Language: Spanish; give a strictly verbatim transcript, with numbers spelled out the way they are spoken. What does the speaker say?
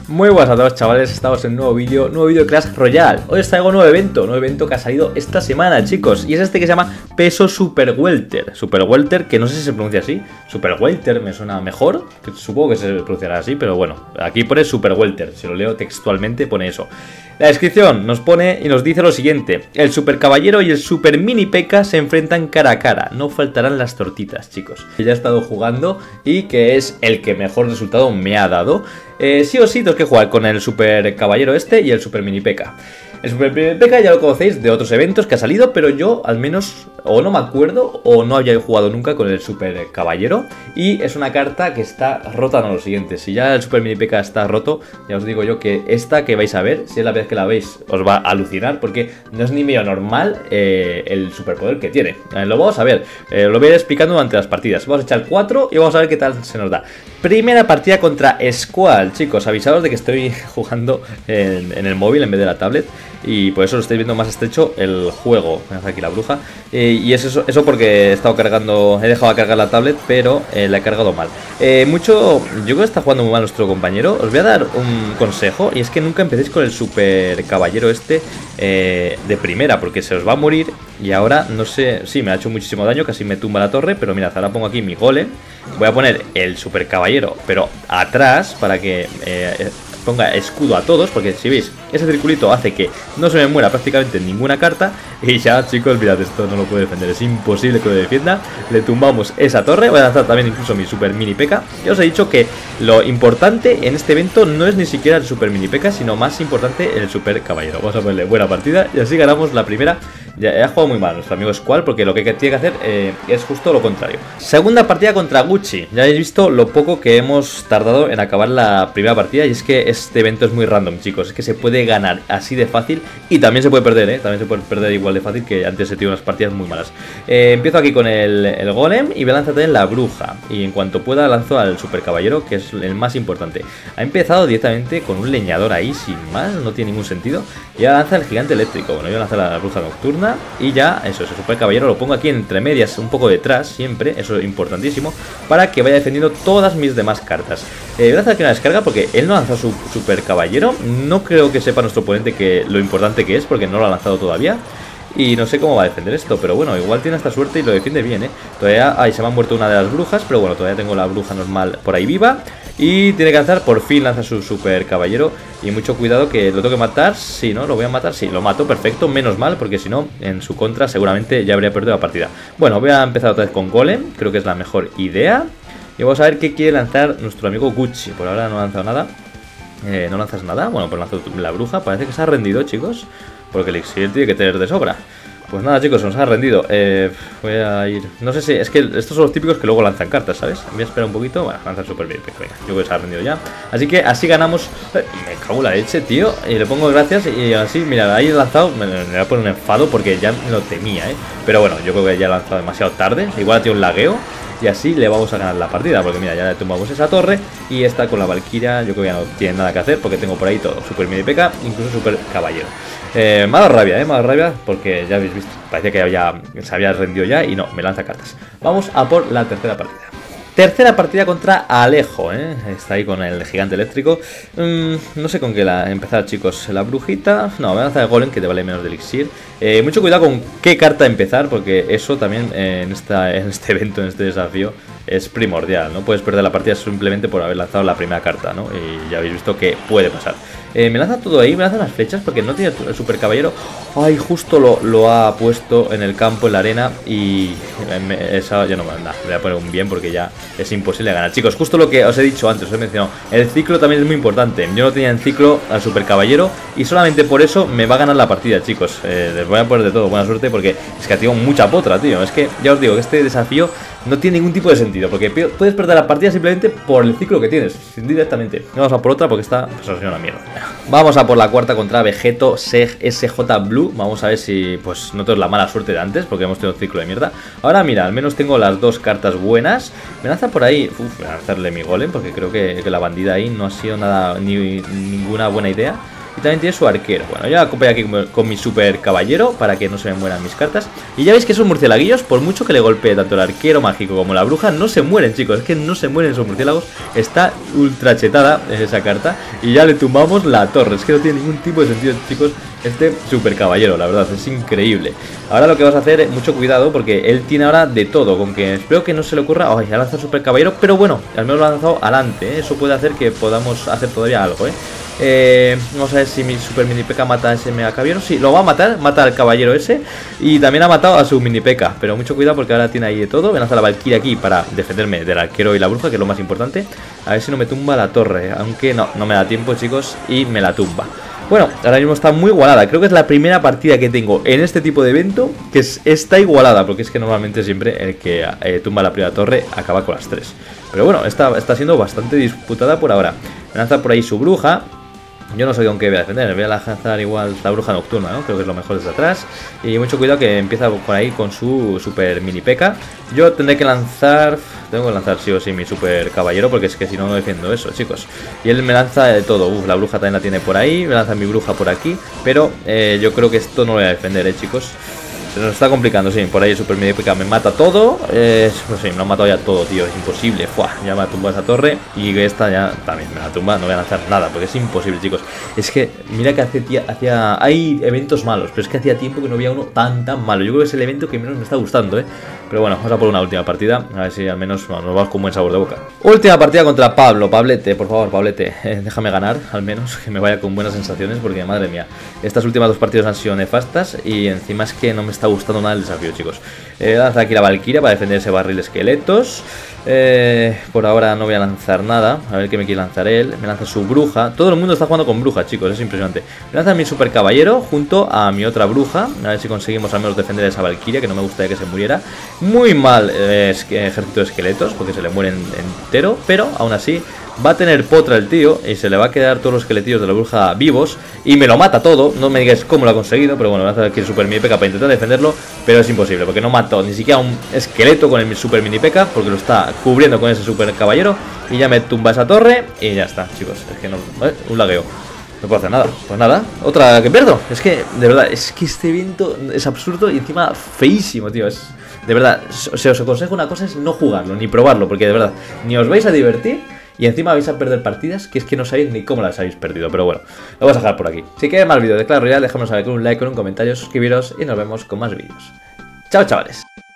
Muy buenas a todos, chavales, estamos en un nuevo vídeo, nuevo vídeo de Clash Royale. Hoy os traigo un nuevo evento, nuevo evento que ha salido esta semana, chicos. Y es este que se llama Peso Super Welter. Super Welter, que no sé si se pronuncia así. Super Welter me suena mejor, que supongo que se pronunciará así, pero bueno, aquí pone Super Welter. Si lo leo textualmente pone eso. La descripción nos pone y nos dice lo siguiente: el Super Caballero y el Super Mini P.E.K.K.A se enfrentan cara a cara. No faltarán las tortitas, chicos. Ya he estado jugando y que es el que mejor resultado me ha dado. Eh, sí o sí tengo que jugar con el Super Caballero este y el Super Mini P.E.K.K.A. El Super Mini P.E.K.K.A ya lo conocéis de otros eventos que ha salido, pero yo al menos o no me acuerdo o no había jugado nunca con el Super Caballero. Y es una carta que está rota, no lo siguiente. Si ya el Super Mini P.E.K.K.A está roto, ya os digo yo que esta que vais a ver, si es la vez que la veis, os va a alucinar, porque no es ni medio normal eh, el superpoder que tiene. Eh, lo vamos a ver, eh, lo voy a ir explicando durante las partidas. Vamos a echar cuatro y vamos a ver qué tal se nos da. Primera partida contra Squall, chicos, avisados de que estoy jugando en, en el móvil en vez de la tablet. Y por eso lo estáis viendo más estrecho el juego. Voy a hacer aquí la bruja. eh, Y es eso, eso porque he estado cargando, he dejado de cargar la tablet, pero eh, la he cargado mal. eh, Mucho, yo creo que está jugando muy mal nuestro compañero. Os voy a dar un consejo, y es que nunca empecéis con el Super Caballero este eh, de primera, porque se os va a morir. Y ahora, no sé, sí, me ha hecho muchísimo daño, casi me tumba la torre. Pero mirad, ahora pongo aquí mi golem. Voy a poner el Super Caballero, pero atrás, para que eh, ponga escudo a todos, porque si veis, ese circulito hace que no se me muera prácticamente ninguna carta. Y ya, chicos, mirad, esto no lo puede defender, es imposible que lo defienda. Le tumbamos esa torre. Voy a lanzar también incluso mi Super Mini P.E.K.K.A. Ya os he dicho que lo importante en este evento no es ni siquiera el Super Mini P.E.K.K.A, sino más importante el Super Caballero. Vamos a ponerle buena partida y así ganamos la primera. Ya ha jugado muy mal nuestro amigo Squall, porque lo que tiene que hacer eh, es justo lo contrario. Segunda partida contra Gucci. Ya habéis visto lo poco que hemos tardado en acabar la primera partida. Y es que este evento es muy random, chicos. Es que se puede ganar así de fácil y también se puede perder, ¿eh? También se puede perder igual de fácil, que antes he tenido unas partidas muy malas. eh, Empiezo aquí con el, el golem y voy a lanzar también la bruja. Y en cuanto pueda lanzo al Super Caballero, que es el más importante. Ha empezado directamente con un leñador ahí, sin más, no tiene ningún sentido. Y ahora lanza el gigante eléctrico. Bueno, yo voy a lanzar la bruja nocturna. Y ya, eso, ese Super Caballero lo pongo aquí entre medias, un poco detrás, siempre. Eso es importantísimo, para que vaya defendiendo todas mis demás cartas. eh, Voy a lanzar aquí una descarga, porque él no ha lanzado su Super Caballero. No creo que sepa nuestro oponente que lo importante que es, porque no lo ha lanzado todavía. Y no sé cómo va a defender esto, pero bueno, igual tiene esta suerte y lo defiende bien, ¿eh? Todavía, ahí se me ha muerto una de las brujas, pero bueno, todavía tengo la bruja normal por ahí viva. Y tiene que lanzar, por fin lanza su Super Caballero. Y mucho cuidado, que lo tengo que matar. Sí, ¿no? Lo voy a matar, sí, lo mato, perfecto. Menos mal, porque si no, en su contra seguramente ya habría perdido la partida. Bueno, voy a empezar otra vez con Golem, creo que es la mejor idea. Y vamos a ver qué quiere lanzar nuestro amigo Gucci. Por ahora no ha lanzado nada. eh, ¿No lanzas nada? Bueno, pues lanzo la bruja, parece que se ha rendido, chicos, porque el elixir tiene que tener de sobra. Pues nada, chicos, nos ha rendido. eh, Voy a ir... No sé si... Es que estos son los típicos que luego lanzan cartas, ¿sabes? Voy a esperar un poquito. Bueno, lanzan súper bien. Venga, yo creo que se ha rendido ya. Así que así ganamos... Eh, me cago en la leche, tío. Y le pongo gracias y así, mira, ahí he lanzado... Me, me voy a poner un enfado porque ya me lo temía, ¿eh? Pero bueno, yo creo que ya he lanzado demasiado tarde. Igual ha tenido un lagueo. Y así le vamos a ganar la partida, porque mira, ya le tumbamos esa torre. Y esta con la Valkyria, yo creo que ya no tiene nada que hacer, porque tengo por ahí todo, Super Mini P.E.K.K.A, incluso Super Caballero. eh, Me ha dado rabia, eh, me ha dado rabia, porque ya habéis visto, parecía que había, se había rendido ya. Y no, me lanza cartas. Vamos a por la tercera partida. Tercera partida contra Alejo, ¿eh? Está ahí con el gigante eléctrico. mm, No sé con qué la empezar, chicos. La brujita... No, voy a lanzar el golem, que te vale menos de elixir. eh, Mucho cuidado con qué carta empezar, porque eso también eh, en, esta, en este evento, en este desafío, es primordial. No puedes perder la partida simplemente por haber lanzado la primera carta, ¿no? Y ya habéis visto que puede pasar. Eh, me lanza todo ahí, me lanza las flechas, porque no tiene el Super Caballero. Ay, justo lo, lo ha puesto en el campo, en la arena. Y me, esa ya no me anda. Le voy a poner un bien, porque ya es imposible ganar. Chicos, justo lo que os he dicho antes, os he mencionado, el ciclo también es muy importante. Yo no tenía en ciclo al Super Caballero, y solamente por eso me va a ganar la partida, chicos. eh, Les voy a poner de todo, buena suerte, porque es que tengo mucha potra, tío. Es que ya os digo que este desafío no tiene ningún tipo de sentido, porque puedes perder la partida simplemente por el ciclo que tienes, directamente. Vamos a por otra, porque esta pues, es una mierda. Vamos a por la cuarta contra Vegeto Seg S J Blue. Vamos a ver si pues no tengo la mala suerte de antes, porque hemos tenido un ciclo de mierda. Ahora mira, al menos tengo las dos cartas buenas. Me lanza por ahí... Uf, voy a lanzarle mi golem, porque creo que, que la bandida ahí no ha sido nada, ni ninguna buena idea. Y también tiene su arquero. Bueno, yo acompaño aquí con, con mi super caballero para que no se me mueran mis cartas. Y ya veis que esos murcielaguillos, por mucho que le golpee tanto el arquero mágico como la bruja, no se mueren, chicos. Es que no se mueren esos murciélagos. Está ultra chetada esa carta. Y ya le tumbamos la torre. Es que no tiene ningún tipo de sentido, chicos, este super caballero, la verdad, es increíble. Ahora lo que vas a hacer, mucho cuidado, porque él tiene ahora de todo. Con que espero que no se le ocurra, ay, ha lanzado super caballero, pero bueno, al menos lo ha lanzado adelante, ¿eh? Eso puede hacer que podamos hacer todavía algo, ¿eh? Eh, vamos a ver si mi super mini P K mata a ese mega caballero. Sí, lo va a matar, mata al caballero ese. Y también ha matado a su mini P K. Pero mucho cuidado porque ahora tiene ahí de todo. Voy a lanzar la Valkyria aquí para defenderme del arquero y la bruja, que es lo más importante. A ver si no me tumba la torre. Aunque no, no me da tiempo, chicos. Y me la tumba. Bueno, ahora mismo está muy igualada. Creo que es la primera partida que tengo en este tipo de evento que es, está igualada. Porque es que normalmente siempre el que eh, tumba la primera torre acaba con las tres. Pero bueno, está, está siendo bastante disputada por ahora. Me lanza por ahí su bruja. Yo no sé con qué voy a defender, voy a lanzar igual la bruja nocturna, ¿no? Creo que es lo mejor desde atrás. Y mucho cuidado que empieza por ahí con su super mini P K. Yo tendré que lanzar, tengo que lanzar sí o sí mi super caballero, porque es que si no, no defiendo eso, chicos. Y él me lanza de todo. Uf, la bruja también la tiene por ahí, me lanza mi bruja por aquí. Pero eh, yo creo que esto no lo voy a defender, ¿eh, chicos? Se nos está complicando, sí, por ahí el super mini P K me mata todo. eh, Pues sí, me lo ha matado ya todo, tío, es imposible. Fuah, ya me ha tumbado esa torre. Y esta ya también me la tumba, no voy a lanzar nada, porque es imposible, chicos. Es que, mira que hace tía, hacía... Hay eventos malos, pero es que hacía tiempo que no había uno tan, tan malo. Yo creo que es el evento que menos me está gustando, eh. Pero bueno, vamos a por una última partida. A ver si al menos bueno, nos vamos con buen sabor de boca. Última partida contra Pablo, Pablete, por favor, Pablete, eh, déjame ganar, al menos, que me vaya con buenas sensaciones. Porque, madre mía, estas últimas dos partidas han sido nefastas. Y encima es que no me está gustando nada el desafío, chicos. eh, Lanza aquí la Valkyria para defender ese barril esqueletos. eh, Por ahora no voy a lanzar nada. A ver qué me quiere lanzar él. Me lanza su bruja. Todo el mundo está jugando con bruja, chicos, es impresionante. Me lanza mi super caballero junto a mi otra bruja. A ver si conseguimos al menos defender esa Valkyria, que no me gustaría que se muriera. Muy mal eh, es que ejército de esqueletos, porque se le mueren entero. Pero aún así va a tener potra el tío y se le va a quedar todos los esqueletillos de la bruja vivos. Y me lo mata todo, no me digáis cómo lo ha conseguido. Pero bueno, voy a hacer aquí el super mini P K para intentar defenderlo. Pero es imposible, porque no mato ni siquiera un esqueleto con el super mini P K, porque lo está cubriendo con ese super caballero. Y ya me tumba esa torre y ya está, chicos. Es que no... ¿eh? Un lagueo. No puedo hacer nada. Pues nada, otra que pierdo. Es que, de verdad, es que este evento es absurdo y encima feísimo, tío. Es... De verdad, si os aconsejo una cosa es no jugarlo, ni probarlo, porque de verdad, ni os vais a divertir y encima vais a perder partidas que es que no sabéis ni cómo las habéis perdido. Pero bueno, lo vamos a dejar por aquí. Si queréis más vídeos de Clash Royale, dejadme saber con un like, con un comentario, suscribiros y nos vemos con más vídeos. Chao, chavales.